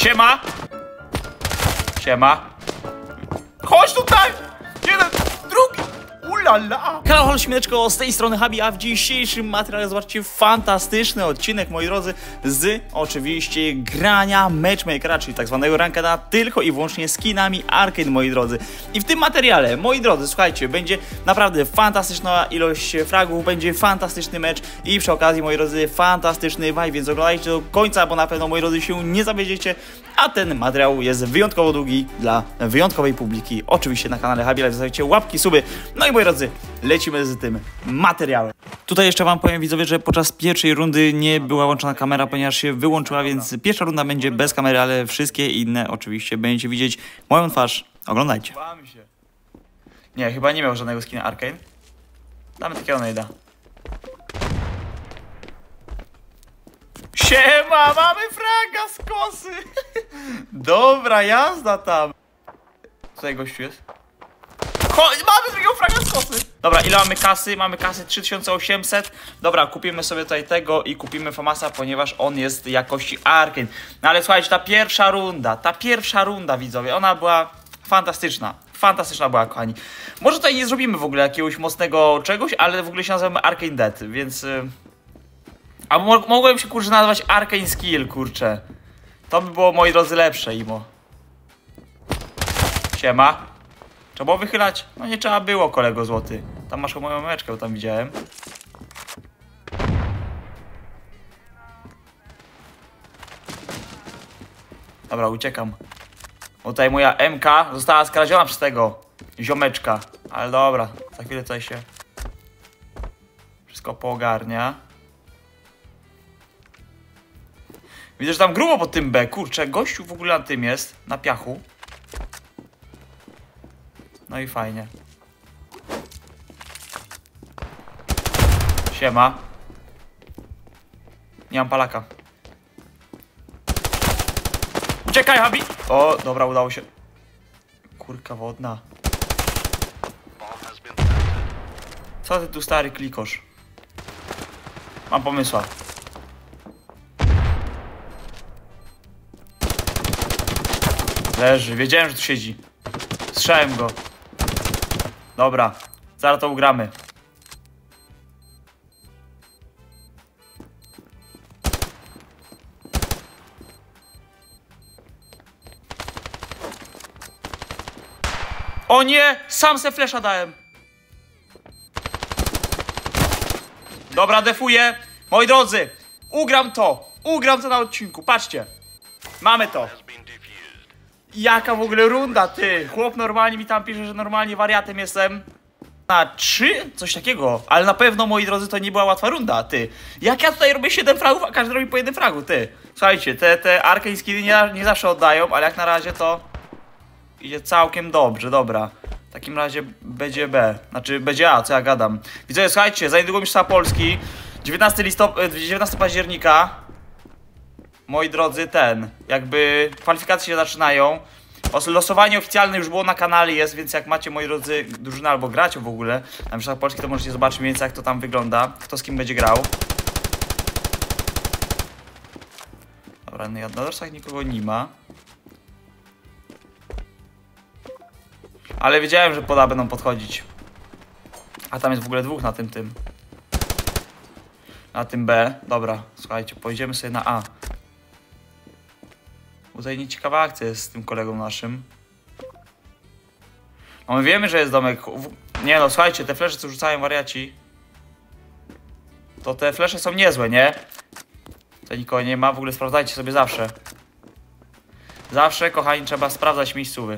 Siema! Siema! Chodź tutaj! Jeden, drugi! Ulala! Halo, śmieczko, z tej strony Habi, a w dzisiejszym materiale zobaczcie fantastyczny odcinek, moi drodzy, z oczywiście grania Matchmakera, czyli tak zwanego rankeda, tylko i wyłącznie skinami Arcane, moi drodzy. I w tym materiale, moi drodzy, słuchajcie, będzie naprawdę fantastyczna ilość fragów, będzie fantastyczny mecz i przy okazji, moi drodzy, fantastyczny vibe, więc oglądajcie do końca, bo na pewno, moi drodzy, się nie zawiedziecie, a ten materiał jest wyjątkowo długi dla wyjątkowej publiki, oczywiście na kanale Habi, zostawicie łapki, suby, no i moi drodzy, lecimy z tym materiałem. Tutaj jeszcze wam powiem, widzowie, że podczas pierwszej rundy nie była łączona kamera, ponieważ się wyłączyła, więc pierwsza runda będzie bez kamery, ale wszystkie inne oczywiście będziecie widzieć moją twarz. Oglądajcie. Nie, chyba nie miał żadnego skina Arcane. Damy takiego najda. Siema, mamy fraga z kosy. Dobra, jazda tam. Tutaj gościu jest. Chodź, mamy drugiego fraga z kosy. Dobra, ile mamy kasy? Mamy kasy 3800. Dobra, kupimy sobie tutaj tego i kupimy Famasa, ponieważ on jest jakości Arcane. No ale słuchajcie, ta pierwsza runda, widzowie, ona była fantastyczna. Fantastyczna była, kochani. Może tutaj nie zrobimy w ogóle jakiegoś mocnego czegoś, ale w ogóle się nazywamy Arcane Dead, więc... A mogłem się, kurczę, nazywać Arcane Skill, kurczę. To by było, moi drodzy, lepsze, imo. Siema. Trzeba było wychylać? No nie trzeba było, kolego złoty. Tam masz moją meczkę, bo tam widziałem. Dobra, uciekam. Bo tutaj moja MK została skradziona przez tego ziomeczka. Ale dobra, za chwilę tutaj się wszystko poogarnia. Widzę, że tam grubo pod tym B. Kurczę, gościu w ogóle na tym jest. Na piachu. No i fajnie. Siema. Nie mam palaka. Uciekaj, Habi! O, dobra, udało się. Kurka wodna. Co ty tu, stary klikosz? Mam pomysła. Leży, wiedziałem, że tu siedzi. Strzałem go. Dobra, zaraz to ugramy. O nie! Sam se flesza dałem. Dobra, defuję. Moi drodzy, ugram to. Ugram to na odcinku, patrzcie. Mamy to. Jaka w ogóle runda, ty? Chłop normalnie mi tam pisze, że normalnie wariatem jestem. Na 3? Coś takiego. Ale na pewno, moi drodzy, to nie była łatwa runda, ty. Jak ja tutaj robię 7 fragów, a każdy robi po 1 fragu, ty. Słuchajcie, te Arcane skiny nie zawsze oddają, ale jak na razie to idzie całkiem dobrze, dobra. W takim razie będzie B. Znaczy będzie A, co ja gadam. Widzowie, słuchajcie, za niedługo Mistrzostwa Polski. 19 października. Moi drodzy, jakby kwalifikacje się zaczynają. Losowanie oficjalne już było na kanale, jest, więc jak macie, moi drodzy, drużynę albo gracie w ogóle na Mistrzostwach Polski, to możecie zobaczyć mniej więcej, jak to tam wygląda, kto z kim będzie grał. Dobra, na dorsach nikogo nie ma. Ale wiedziałem, że poda będą podchodzić. A tam jest w ogóle dwóch na tym. Na tym B. Dobra, słuchajcie, pojedziemy sobie na A. Tutaj nieciekawa akcja jest z tym kolegą naszym. No my wiemy, że jest domek. Nie no, słuchajcie, te flesze, co rzucają wariaci, to te flesze są niezłe, nie? Tutaj nikogo nie ma, w ogóle sprawdzajcie sobie zawsze. Zawsze, kochani, trzeba sprawdzać miejscówy.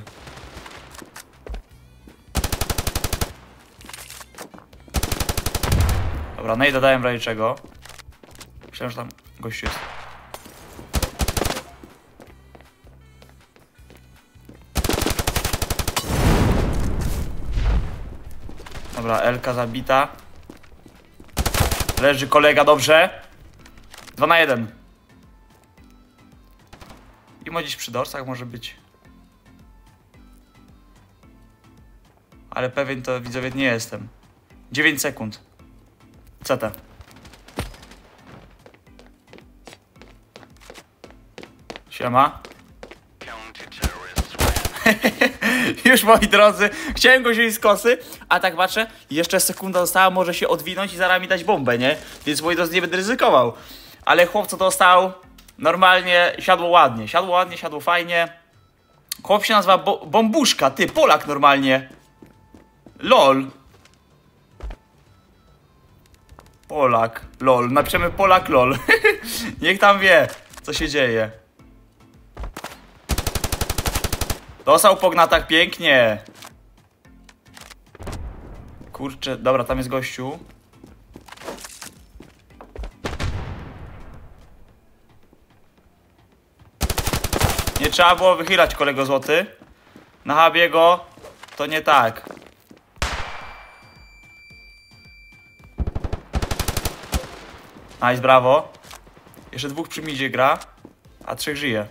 Dobra, no i dodałem w razie czego. Myślałem, że tam gościu jest. Dobra, Elka zabita. Leży kolega, dobrze. 2 na 1. I może gdzieś przy dorsach może być. Ale pewien to, widzowie, nie jestem. 9 sekund. CT. Siema. Już, moi drodzy, chciałem go wziąć z kosy, a tak patrzę, jeszcze sekunda została, może się odwinąć i zaraz mi dać bombę, nie? Więc, moi drodzy, nie będę ryzykował. Ale chłop, co dostał, normalnie siadło ładnie, siadło fajnie. Chłop się nazywa Bombuszka, ty, Polak normalnie. LOL. Polak, LOL, napiszemy Polak, LOL. Niech tam wie, co się dzieje. Dostał po gnatach pięknie. Kurczę, dobra, tam jest gościu. Nie trzeba było wychylać, kolego złoty. Na Habiego to nie tak. Nice, brawo. Jeszcze 2 przy midzie gra, a 3 żyje.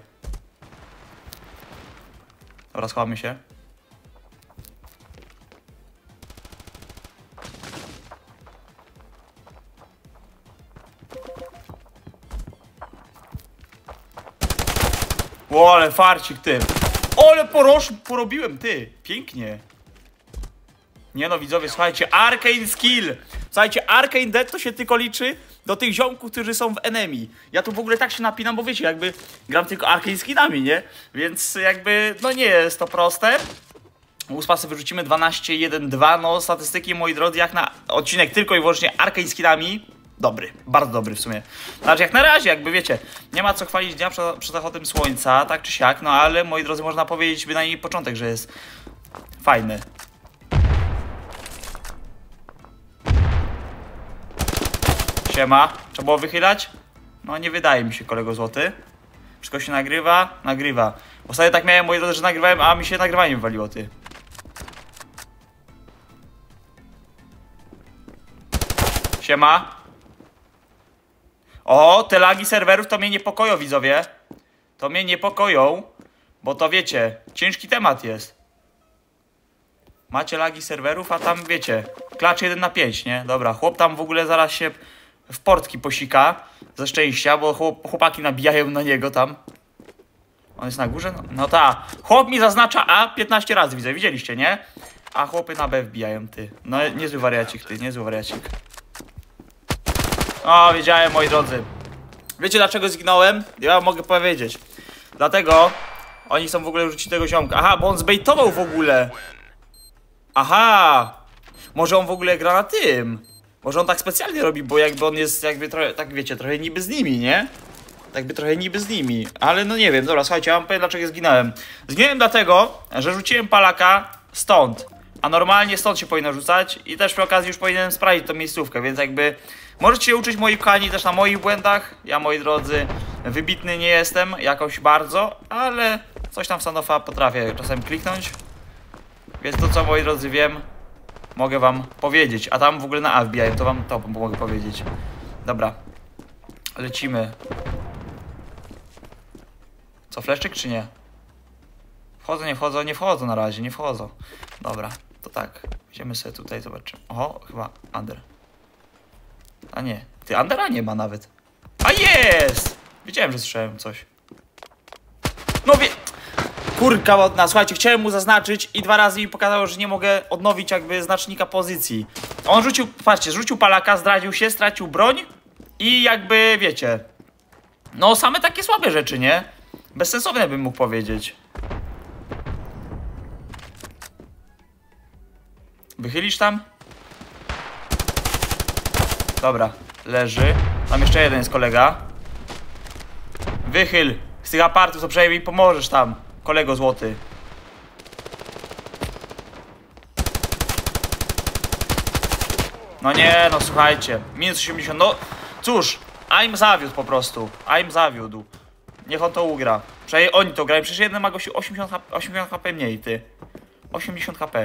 Dobra, schowamy się. O, ale farcik, ty. Ale porobiłem, ty. Pięknie. Nie no, widzowie, słuchajcie, Arcane Skill. Słuchajcie, Arcane Dead to się tylko liczy do tych ziomków, którzy są w enemy. Ja tu w ogóle tak się napinam, bo wiecie, jakby gram tylko Arcane Skinami, nie? Więc jakby, no nie jest to proste. Uspasy wyrzucimy 12-1-2, no statystyki, moi drodzy, jak na odcinek tylko i wyłącznie Arcane Skinami. Dobry, bardzo dobry w sumie. Znaczy jak na razie, jakby wiecie, nie ma co chwalić dnia przed zachodem słońca, tak czy siak, no ale, moi drodzy, można powiedzieć bynajmniej początek, że jest fajny. Siema. Trzeba było wychylać? No nie wydaje mi się, kolego złoty. Wszystko się nagrywa? Nagrywa. Ostatnio tak miałem, moi drodzy, że nagrywałem, a mi się nagrywanie wywaliło, ty. Siema. O, te lagi serwerów to mnie niepokoją, widzowie. To mnie niepokoją, bo to wiecie, ciężki temat jest. Macie lagi serwerów, a tam wiecie, klacz 1 na 5, nie? Dobra, chłop tam w ogóle zaraz się w portki posika ze szczęścia, bo chłopaki nabijają na niego tam. On jest na górze? No ta. Chłop mi zaznacza A 15 razy, widzę, widzieliście, nie? A chłopy na B wbijają, ty. No niezły wariacik, ty, niezły wariacik. O, wiedziałem, moi drodzy. Wiecie, dlaczego zginąłem? Ja wam mogę powiedzieć. Dlatego oni chcą w ogóle rzucić tego ziomka. Aha, bo on zbejtował w ogóle. Aha. Może on w ogóle gra na tym. Może on tak specjalnie robi, bo jakby on jest jakby trochę, tak wiecie, trochę niby z nimi, nie? Jakby trochę niby z nimi. Ale no nie wiem, dobra, słuchajcie, ja wam powiem, dlaczego zginąłem. Zginąłem dlatego, że rzuciłem palaka stąd. A normalnie stąd się powinno rzucać. I też przy okazji już powinienem sprawdzić tą miejscówkę, więc jakby możecie się uczyć, moi kochani, też na moich błędach. Ja, moi drodzy, wybitny nie jestem jakoś bardzo, ale coś tam w Sanofa potrafię czasem kliknąć. Więc to, co, moi drodzy, wiem, mogę wam powiedzieć. A tam w ogóle na A wbijają, to wam to mogę powiedzieć. Dobra. Lecimy. Co, fleszczyk czy nie? Wchodzą, nie wchodzą, nie wchodzą na razie, nie wchodzą. Dobra, to tak. Idziemy sobie tutaj, zobaczymy. Oho, chyba under. A nie. Ty, undera nie ma nawet. A jest! Wiedziałem, że słyszałem coś. No wie... Kurka wodna, słuchajcie, chciałem mu zaznaczyć i 2 razy mi pokazało, że nie mogę odnowić jakby znacznika pozycji. On rzucił, patrzcie, rzucił palaka, zdradził się, stracił broń i jakby, wiecie, no same takie słabe rzeczy, nie? Bezsensowne bym mógł powiedzieć. Wychylisz tam? Dobra, leży. Tam jeszcze jeden jest kolega. Wychyl. Z tych apartów to przynajmniej mi pomożesz tam, kolego złoty. No nie, no słuchajcie. Minus 80, no cóż. I'm zawiódł po prostu. I'm zawiódł. Niech on to ugra. Przynajmniej oni to grają. Przecież jeden ma gościu 80 HP mniej, ty. 80 HP.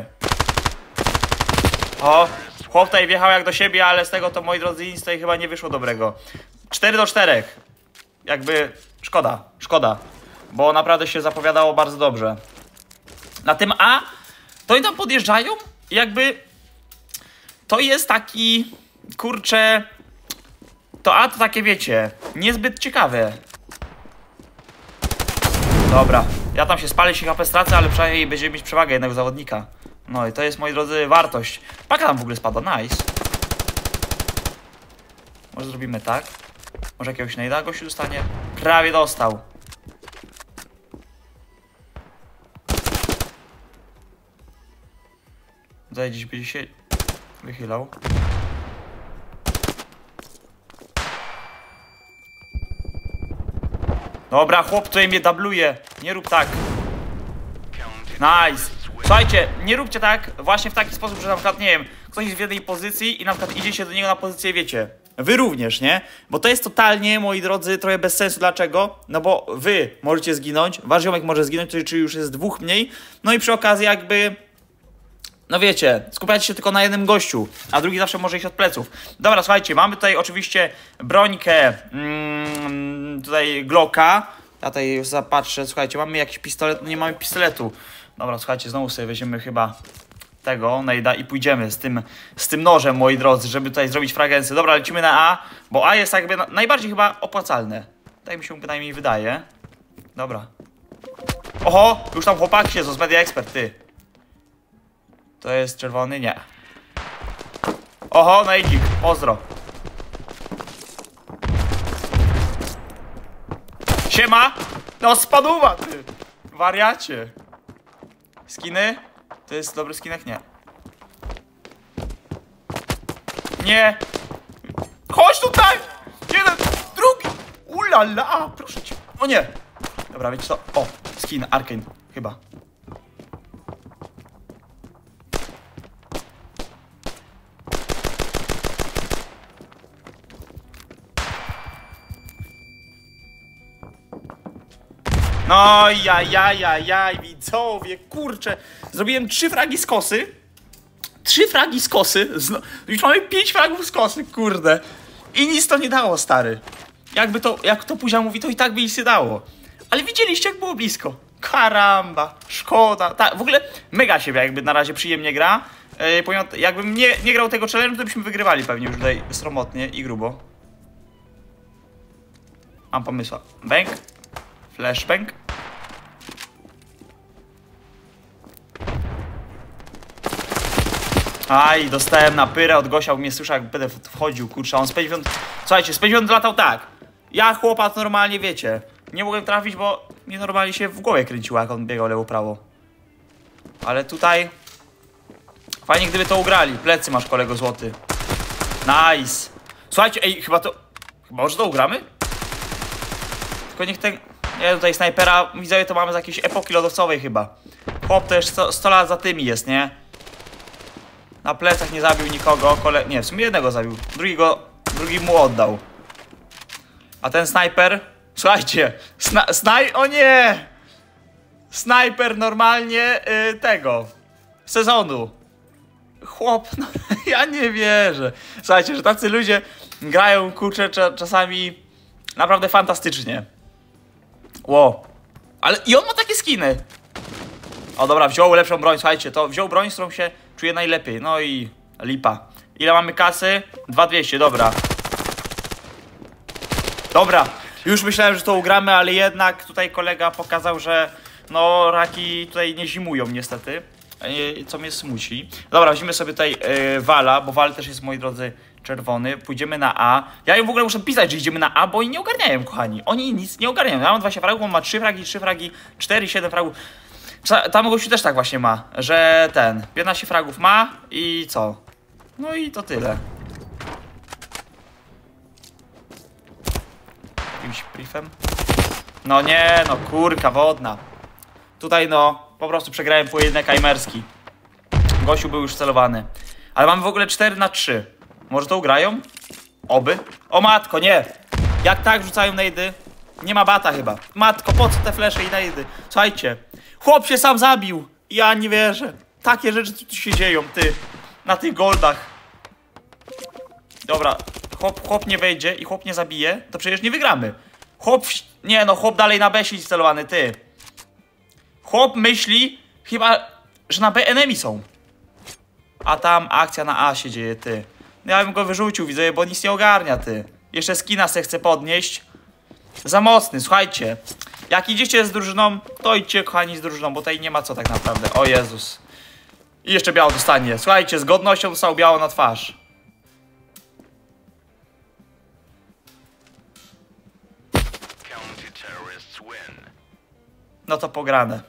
O, chłop tutaj wjechał jak do siebie, ale z tego to, moi drodzy, nic tutaj chyba nie wyszło dobrego. 4-4. Jakby szkoda, szkoda. Bo naprawdę się zapowiadało bardzo dobrze. Na tym A to oni tam podjeżdżają i jakby to jest taki, kurczę, to A to takie, wiecie, niezbyt ciekawe. Dobra, Ja tam się spalę, się HP stracę, ale przynajmniej będziemy mieć przewagę jednego zawodnika. No i to jest, moi drodzy, wartość. Paka tam w ogóle spada, nice. Może zrobimy tak. Może jakiegoś najda gościu dostanie? Prawie dostał. Tutaj gdzieś będzie się wychylał. Dobra, chłop tutaj mnie dubluje. Nie rób tak. Nice. Słuchajcie, nie róbcie tak właśnie w taki sposób, że na przykład, nie wiem, ktoś jest w jednej pozycji i na przykład idzie się do niego na pozycję, wiecie. Wy również, nie? Bo to jest totalnie, moi drodzy, trochę bez sensu. Dlaczego? No bo wy możecie zginąć, wasz ziomek może zginąć, czyli już jest dwóch mniej. No i przy okazji jakby... No wiecie, skupiacie się tylko na jednym gościu, a drugi zawsze może iść od pleców. Dobra, słuchajcie, mamy tutaj oczywiście brońkę, tutaj Glocka. Ja tutaj już zapatrzę, słuchajcie, mamy jakiś pistolet, no nie mamy pistoletu. Dobra, słuchajcie, znowu sobie weźmiemy chyba tego najda i pójdziemy z tym nożem, moi drodzy, żeby tutaj zrobić fragensy. Dobra, lecimy na A, bo A jest jakby najbardziej chyba opłacalne. Tak mi się bynajmniej wydaje. Dobra. Oho, już tam chłopaki siedzą z Media Expert, ty. To jest czerwony? Nie. Oho, najdzik, pozdro. Siema! No spaduwa, ty! Wariacie. Skiny? To jest dobry skinek? Nie. Nie! Chodź tutaj! Jeden, drugi! Ulala! Proszę cię. O nie! Dobra, wiecie co? O, skin, Arkane, chyba. No jaj, widzowie, kurczę. Zrobiłem 3 fragi z kosy. 3 fragi z kosy. Już mamy 5 fragów z kosy, kurde. I nic to nie dało, stary. Jak to Puzia mówi, to i tak by nic nie dało. Ale widzieliście, jak było blisko. Karamba, szkoda. Tak, w ogóle mega się jakby na razie przyjemnie gra. Jakbym nie grał tego challenge, to byśmy wygrywali pewnie już tutaj sromotnie i grubo. Mam pomysła. Bang. Flashbang. Aj, dostałem na pyrę od gościa, mnie słyszał, jak będę wchodził, kurczę, on z 50... Słuchajcie, z 50 latał tak. Ja chłopak normalnie, wiecie, nie mogłem trafić, bo mnie normalnie się w głowie kręciło, jak on biegał lewo-prawo. Ale tutaj... Fajnie, gdyby to ugrali. Plecy masz, kolego złoty. Nice. Słuchajcie, ej, chyba może to ugramy? Tylko niech ten... Nie, tutaj snajpera, widzowie, to mamy z jakiejś epoki lodowcowej chyba. Chłop też 100 lat za tymi jest, nie? Na plecach nie zabił nikogo, nie, w sumie jednego zabił. Drugi mu oddał. A ten snajper... Słuchajcie, o nie! Snajper normalnie tego... sezonu. Chłop, no, ja nie wierzę. Słuchajcie, że tacy ludzie grają, kurczę, czasami naprawdę fantastycznie. Wow. Ale i on ma takie skiny. O dobra, wziął lepszą broń, słuchajcie, to wziął broń, z którą się czuje najlepiej. No i lipa. Ile mamy kasy? 2200, dobra. Dobra, już myślałem, że to ugramy, ale jednak tutaj kolega pokazał, że no raki tutaj nie zimują niestety. Co mnie smuci. Dobra, weźmy sobie tutaj Wala, bo Wal też jest, moi drodzy, czerwony. Pójdziemy na A. Ja im w ogóle muszę pisać, że idziemy na A, bo oni nie ogarniają, kochani. Oni nic nie ogarniają. Ja mam 20 fragów, on ma 3 fragi, 4, 7 fragów. Tam gościu też tak właśnie ma, że 15 fragów ma i co? No i to tyle. Jakimś briefem? No nie, no kurka wodna. Tutaj no, po prostu przegrałem pojedynek aimerski. Gościu był już celowany. Ale mamy w ogóle 4-3. Może to ugrają? Oby. O matko, nie. Jak tak rzucają najdy? Nie ma bata chyba. Matko, po co te flesze i najdy? Słuchajcie, chłop się sam zabił. Ja nie wierzę. Takie rzeczy tu się dzieją, ty. Na tych goldach. Dobra, chłop nie wejdzie i chłop nie zabije, to przecież nie wygramy. Nie no, chłop dalej na B siedzi celowany, ty. Chłop myśli chyba, że na B enemy są. A tam akcja na A się dzieje, ty. Ja bym go wyrzucił, widzę, bo nic nie ogarnia, ty. Jeszcze skina se chce podnieść. Za mocny, słuchajcie. Jak idziecie z drużyną, to idźcie, kochani, z drużyną, bo tutaj nie ma co tak naprawdę. O Jezus. I jeszcze biało dostanie. Słuchajcie, z godnością dostał biało na twarz. No to pograne.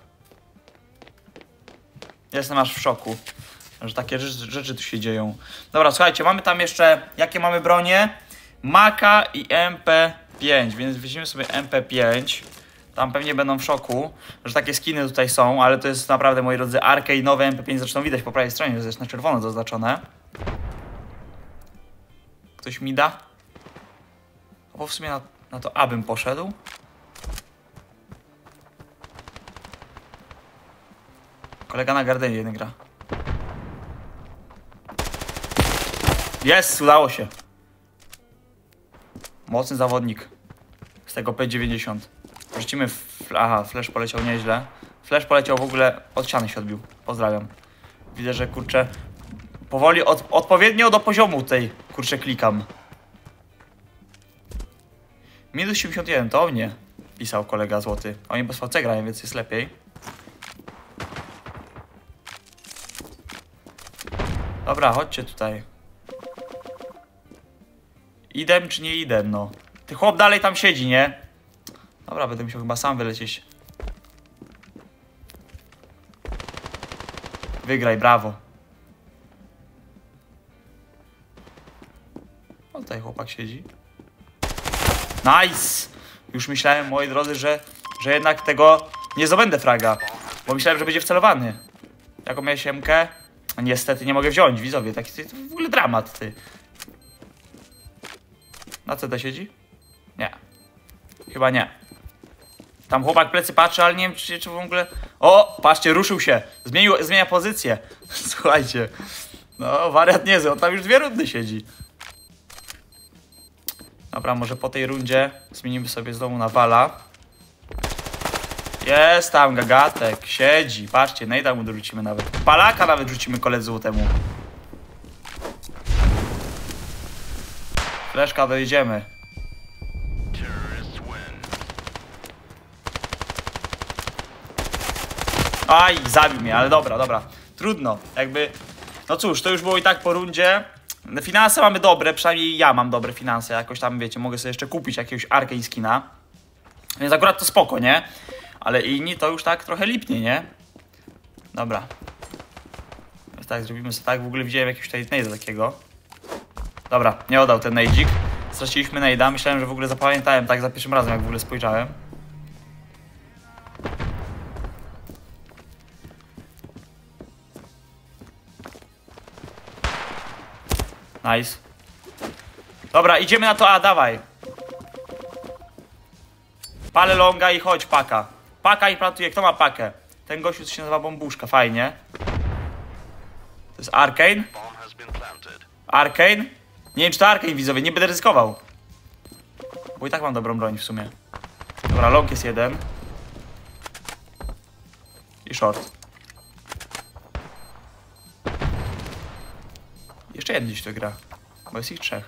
Jestem aż w szoku, że takie rzeczy tu się dzieją. Dobra, słuchajcie, mamy tam jeszcze, jakie mamy bronie? Maka i MP5, więc weźmiemy sobie MP5. Tam pewnie będą w szoku, że takie skiny tutaj są, ale to jest naprawdę, moi drodzy, Arcade nowe MP5. Zresztą widać po prawej stronie, że jest na czerwono zaznaczone. Ktoś mi da? Bo w sumie na to A bym poszedł. Kolega na Gardenie jeden gra. Jest, udało się. Mocny zawodnik. Z tego P90. Rzucimy aha, flash poleciał nieźle. Flash poleciał w ogóle, od ściany się odbił. Pozdrawiam. Widzę, że kurczę, powoli, odpowiednio do poziomu tej, kurczę, klikam. Minus 71, to o mnie pisał kolega złoty. Oni bez VC grają, więc jest lepiej. Dobra, chodźcie tutaj. Idem czy nie idem, no. Ty chłop dalej tam siedzi, nie? Dobra, będę musiał chyba sam wylecieć. Wygraj, brawo. O, tutaj chłopak siedzi. Nice! Już myślałem, moi drodzy, że jednak tego nie zdobędę fraga. Bo myślałem, że będzie wcelowany. Jaką miałeś siemkę? Niestety nie mogę wziąć, widzowie. Taki to w ogóle dramat, ty. Na CD siedzi? Nie. Chyba nie. Tam chłopak plecy patrzy, ale nie wiem, czy w ogóle... O, patrzcie, ruszył się. Zmienia pozycję. Słuchajcie. No, wariat niezły. On tam już 2 rundy siedzi. Dobra, może po tej rundzie zmienimy sobie z domu na Wala. Jest tam gagatek, siedzi. Patrzcie, nejda mu dorzucimy nawet. Palaka nawet rzucimy koledze złotemu. Fleszka, dojedziemy. Aj, zabił mnie, ale dobra. Trudno, jakby... No cóż, to już było i tak po rundzie. Finanse mamy dobre, przynajmniej ja mam dobre finanse. Jakoś tam, wiecie, mogę sobie jeszcze kupić jakiegoś Arcade skina. Więc akurat to spoko, nie? Ale inni to już tak trochę lipnie, nie? Dobra. Więc tak, zrobimy sobie tak. W ogóle widziałem jakiegoś tutaj nejda takiego. Dobra, nie oddał ten nejdzik. Straciliśmy nejda. Myślałem, że w ogóle zapamiętałem tak za pierwszym razem, jak w ogóle spojrzałem. Nice. Dobra, idziemy na to A, dawaj. Palę longa i chodź, paka. Paka i plantuje. Kto ma pakę? Ten gościu, co się nazywa Bombuszka, fajnie. To jest Arcane. Arcane? Nie wiem, czy to Arcane, widzowie, nie będę ryzykował. Bo i tak mam dobrą broń w sumie. Dobra, long jest jeden. I short. Jeszcze jeden gdzieś to gra. Bo jest ich 3.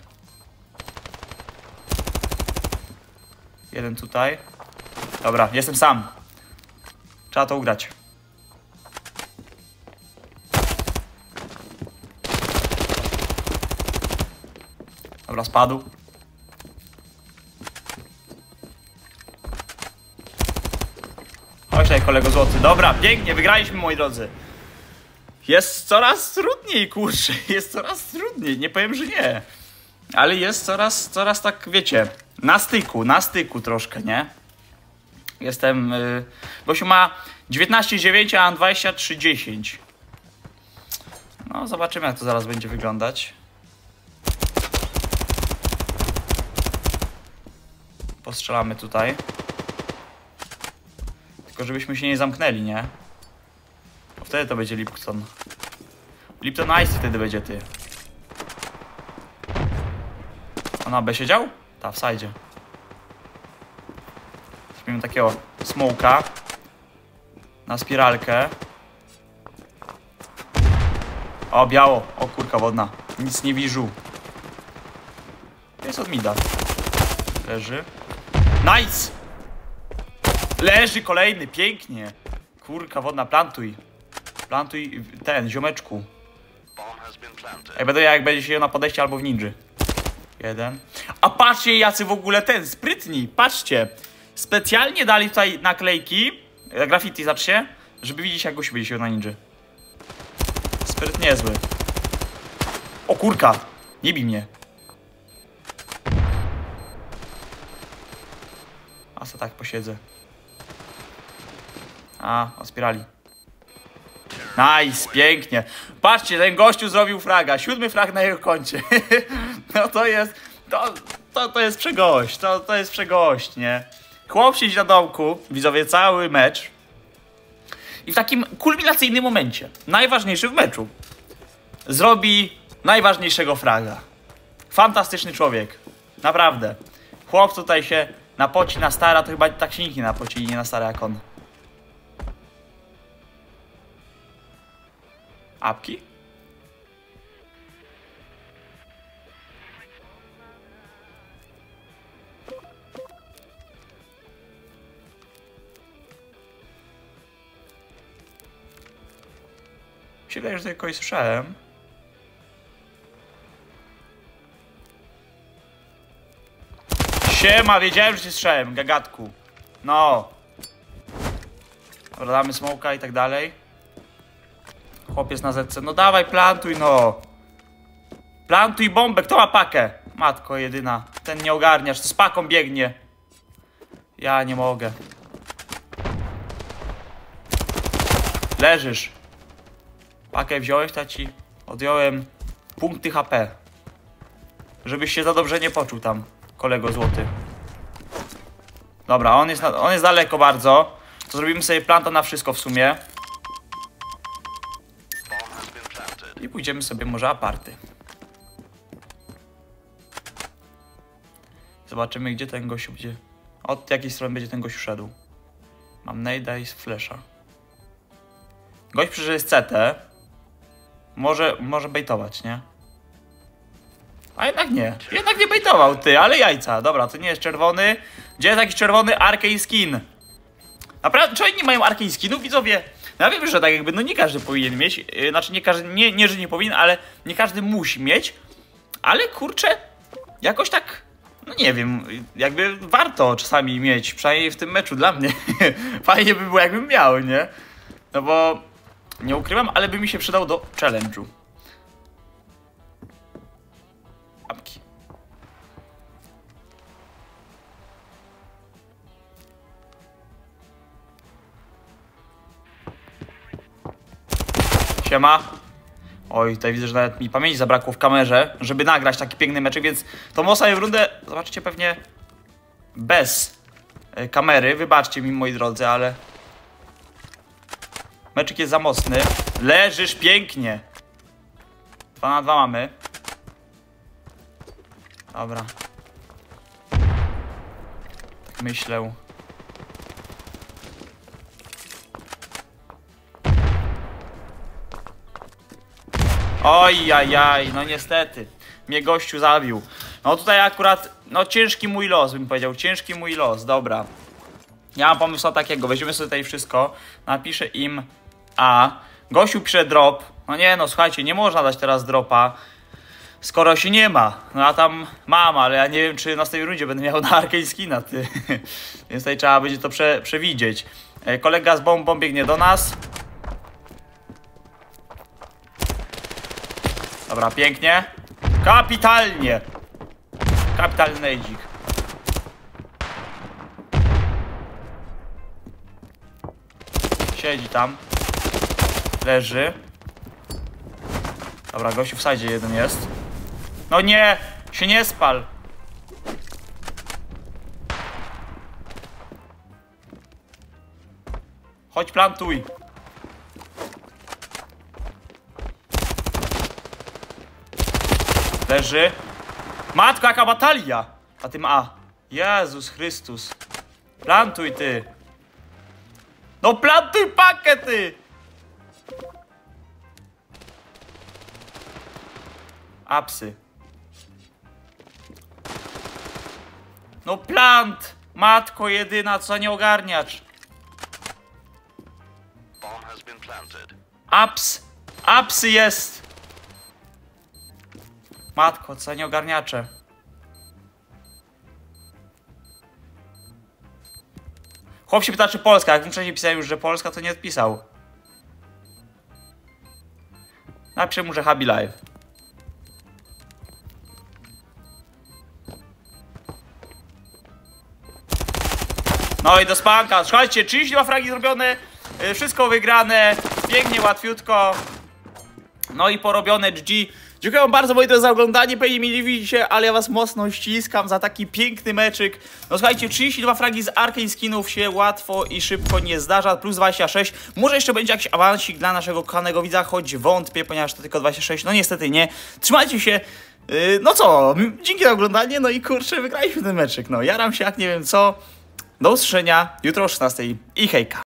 Jeden tutaj. Dobra, jestem sam. Trzeba to ugrać. Dobra, spadł. Chodź tutaj, kolego złoty. Dobra, pięknie, wygraliśmy, moi drodzy. Jest coraz trudniej, kurczę. Jest coraz trudniej. Nie powiem, że nie. Ale jest coraz tak, wiecie, na styku troszkę, nie? Jestem... Gościu ma 19,9, a 23,10. No, zobaczymy, jak to zaraz będzie wyglądać. Postrzelamy tutaj. Tylko żebyśmy się nie zamknęli, nie? Bo wtedy to będzie Lipton. Lipton Ice wtedy będzie, ty. A na B siedział? Ta, w sajdzie. Weźmiemy takiego smoka. Na spiralkę. O, biało. O, kurka wodna. Nic nie wiżu. Jest od mida. Leży. Nice! Leży kolejny, pięknie. Kurka wodna, plantuj. Plantuj ten, ziomeczku. Ej, będę jak będzie się na podejście albo w ninży. Jeden. A patrzcie, jacy w ogóle sprytni. Patrzcie. Specjalnie dali tutaj naklejki. Graffiti zacznie, żeby widzieć, jak gościu będzie się na ninży. Spryt niezły. O kurka. Nie bij mnie. A co tak posiedzę. Ospirali. Nice, pięknie. Patrzcie, ten gościu zrobił fraga. 7. frag na jego koncie. No to jest... To jest przegość. To jest przegość, nie? Chłop siedzi na domku, widzowie, cały mecz. I w takim kulminacyjnym momencie, najważniejszy w meczu, zrobi najważniejszego fraga. Fantastyczny człowiek. Naprawdę. Chłop tutaj się napoci na stara, to chyba tak się nikt nie napoci, nie na stara jak on. Apki? Mi się wydaje, że tutaj kogoś słyszałem. Siema, wiedziałem, że cię słyszałem, gagatku. No. Dobra, damy smoka i tak dalej. Chłopiec na zetce. No dawaj, plantuj, no. Plantuj bombę. Kto ma pakę? Matko jedyna. Ten nie ogarniasz. To z paką biegnie. Ja nie mogę. Leżysz. Pakę wziąłeś, to ci odjąłem punkty HP. Żebyś się za dobrze nie poczuł tam, kolego złoty. Dobra, on jest daleko bardzo. To zrobimy sobie planta na wszystko w sumie. I pójdziemy sobie może aparty. Zobaczymy, gdzie ten gościu będzie. Od jakiej strony będzie ten gościu szedł. Mam nade'a i flasha. Gość przy, że jest CT. Może bejtować, nie? A jednak nie. Jednak nie bejtował, ty, ale jajca. Dobra, to nie jest czerwony. Gdzie jest jakiś czerwony Arcane Skin? Naprawdę, czy oni nie mają Arcane Skinów, widzowie? No ja wiem, że tak jakby, no nie każdy powinien mieć. Znaczy nie każdy, nie, że nie powinien, ale nie każdy musi mieć. Ale kurczę, jakoś tak, no nie wiem, jakby warto czasami mieć, przynajmniej w tym meczu dla mnie. Fajnie by było, jakbym miał, nie? No bo nie ukrywam, ale by mi się przydał do challenge'u. Apki. Siema. Oj, tutaj widzę, że nawet mi pamięci zabrakło w kamerze, żeby nagrać taki piękny meczek, więc tą ostatnią rundę zobaczycie pewnie bez kamery. Wybaczcie mi, moi drodzy, ale meczek jest za mocny. Leżysz pięknie. 2 na 2 mamy. Dobra. Tak myślę. Ojajaj, no niestety. Mnie gościu zabił. No tutaj akurat, no ciężki mój los, bym powiedział. Ciężki mój los, dobra. Ja mam pomysł takiego, weźmiemy sobie tutaj wszystko. Napiszę im A. Gościu pisze drop. No nie, no słuchajcie, nie można dać teraz dropa, skoro się nie ma. No ja tam mam, ale ja nie wiem, czy na tej rundzie będę miał na Arcane Skina, ty. Więc tutaj trzeba będzie to przewidzieć. Kolega z bombą biegnie do nas. Dobra, pięknie. Kapitalnie. Kapitalny nejdzik. Siedzi tam. Leży. Dobra, gościu w sajdzie jeden jest. No nie! Się nie spal. Chodź, plantuj. Leży. Matko, jaka batalia! A tym A. Jezus Chrystus. Plantuj, ty. No plantuj pakę, ty! Apsy. No plant! Matko jedyna, co nie ogarniacz. Apsy jest. Matko, co nie ogarniacze. Chłop się pyta, czy Polska. Jak wcześniej pisałem już, że Polska, to nie odpisał. Napiszę mu, że Habi Live. No i do spanka. Słuchajcie, 32 fragi zrobione. Wszystko wygrane. Pięknie, łatwiutko. No i porobione GG. Dziękuję wam bardzo, moi drodzy, za oglądanie. Pewnie mnie nie widzicie, ale ja was mocno ściskam za taki piękny meczyk. No słuchajcie, 32 fragi z Arcane Skinów się łatwo i szybko nie zdarza. Plus 26. Może jeszcze będzie jakiś awansik dla naszego kochanego widza, choć wątpię, ponieważ to tylko 26. No niestety nie. Trzymajcie się. No co, dzięki za oglądanie. No i kurczę, wygraliśmy ten meczyk. No jaram się jak nie wiem co. Do usłyszenia jutro o 16 i hejka.